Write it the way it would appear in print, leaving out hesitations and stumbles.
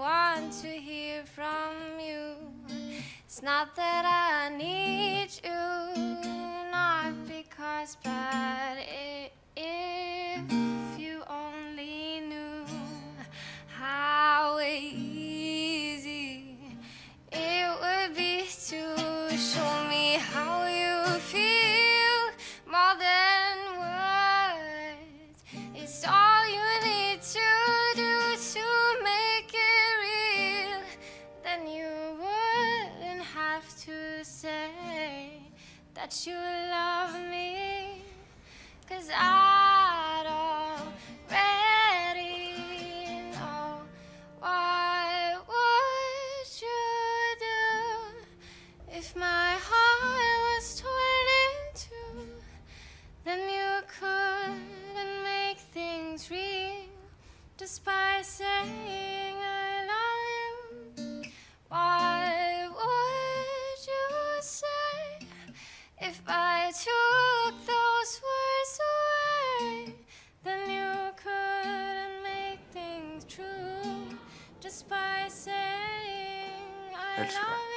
want to hear from you. It's not that I need you, not because, but if you only knew how easy it would be to show me how you feel more than words. It's all you need to do to make it real. Then you wouldn't have to say that you love me, 'cause I'd already know. What would you do if my heart was torn in two? Then you couldn't make things real just by saying I love you. What would you say if I took those words away? Then you couldn't make things true just by saying I love you.